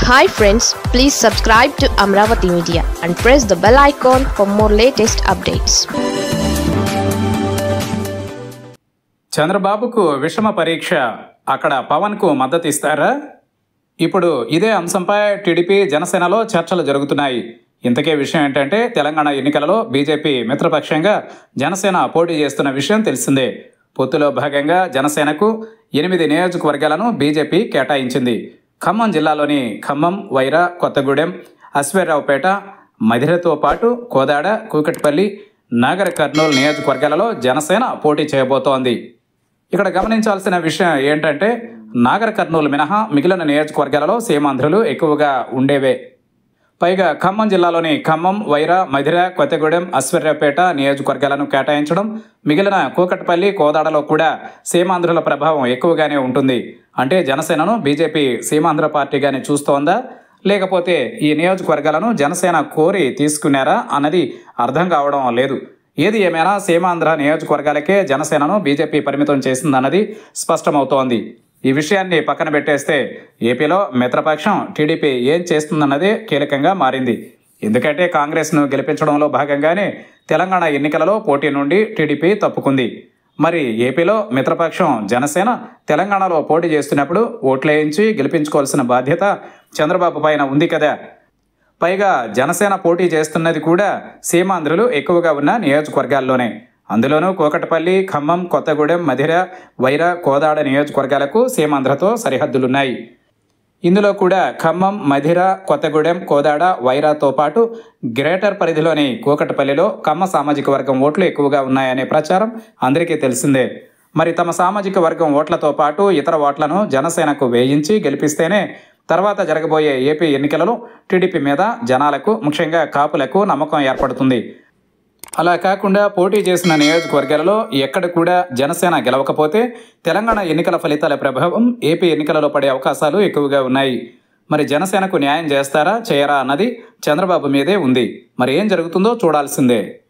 Hi friends, please subscribe to Amaravathi Media and press the bell icon for more latest updates. చంద్రబాబుకు విషమ పరీక్ష. అక్కడ పవన్కు మద్దతు ఇస్తారా? ఇప్పుడు ఇదే అంశంపై టీడీపీ జనసేనలో చర్చలు జరుగుతున్నాయి. ఇంతకే విషయం ఏంటంటే, తెలంగాణ ఎన్నికలలో బీజేపీ మిత్రపక్షంగా జనసేన పోటీ చేస్తున్న విషయం తెలిసిందే. పొత్తులో భాగంగా జనసేనకు 8 నియోజకవర్గాలను బీజేపీ కేటాయించింది. ఖమ్మం జిల్లాలోని ఖమ్మం, వైరా, కొత్తగూడెం, అశ్వర్రావుపేట, మధిరతో పాటు కోదాడ, కూకట్పల్లి, నాగర్ కర్నూలు నియోజకవర్గాలలో జనసేన పోటీ చేయబోతోంది. ఇక్కడ గమనించాల్సిన విషయం ఏంటంటే, నాగర్ కర్నూలు మినహా మిగిలిన నియోజకవర్గాలలో సీమాంధ్రులు ఎక్కువగా ఉండేవే. పైగా ఖమ్మం జిల్లాలోని ఖమ్మం, వైరా, మధిర, కొత్తగూడెం, అశ్వర్రావుపేట నియోజకవర్గాలను కేటాయించడం, మిగిలిన కూకట్పల్లి, కోదాడలో కూడా సీమాంధ్రుల ప్రభావం ఎక్కువగానే ఉంటుంది. అంటే జనసేనను బీజేపీ సీమాంధ్ర పార్టీగానే చూస్తోందా, లేకపోతే ఈ నియోజకవర్గాలను జనసేన కోరి తీసుకున్నారా అన్నది అర్థం కావడం లేదు. ఏది ఏమైనా సీమాంధ్ర నియోజకవర్గాలకే జనసేనను బీజేపీ పరిమితం చేసిందన్నది స్పష్టమవుతోంది. ఈ విషయాన్ని పక్కన పెట్టేస్తే ఏపీలో మిత్రపక్షం టీడీపీ ఏం చేస్తుందన్నదే కీలకంగా మారింది. ఎందుకంటే కాంగ్రెస్ను గెలిపించడంలో భాగంగానే తెలంగాణ ఎన్నికలలో పోటీ నుండి టీడీపీ తప్పుకుంది. మరి ఏపీలో మిత్రపక్షం జనసేన తెలంగాణలో పోటీ చేస్తున్నప్పుడు ఓట్లేయించి గెలిపించుకోవాల్సిన బాధ్యత చంద్రబాబు పైన ఉంది కదా. పైగా జనసేన పోటీ చేస్తున్నది కూడా సీమాంధ్రులు ఎక్కువగా ఉన్న నియోజకవర్గాల్లోనే. అందులోనూ కూకట్పల్లి, ఖమ్మం, కొత్తగూడెం, మధిర, వైరా, కోదాడ నియోజకవర్గాలకు సీమాంధ్రతో సరిహద్దులున్నాయి. ఇందులో కూడా ఖమ్మం, మధిర, కొత్తగూడెం, కోదాడ, వైరాతో పాటు గ్రేటర్ పరిధిలోని కూకట్పల్లిలో కమ్మ సామాజిక వర్గం ఓట్లు ఎక్కువగా ఉన్నాయనే ప్రచారం అందరికీ తెలిసిందే. మరి తమ సామాజిక వర్గం ఓట్లతో పాటు ఇతర ఓట్లను జనసేనకు వేయించి గెలిపిస్తేనే తర్వాత జరగబోయే ఏపీ ఎన్నికలలో టీడీపీ మీద జనాలకు, ముఖ్యంగా కాపులకు నమ్మకం ఏర్పడుతుంది. అలా కాకుండా పోటీ చేసిన నియోజకవర్గాలలో ఎక్కడ కూడా జనసేన గెలవకపోతే తెలంగాణ ఎన్నికల ఫలితాల ప్రభావం ఏపీ ఎన్నికలలో పడే అవకాశాలు ఎక్కువగా ఉన్నాయి. మరి జనసేనకు న్యాయం చేస్తారా, చేయరా అన్నది చంద్రబాబు మీదే ఉంది. మరి ఏం జరుగుతుందో చూడాల్సిందే.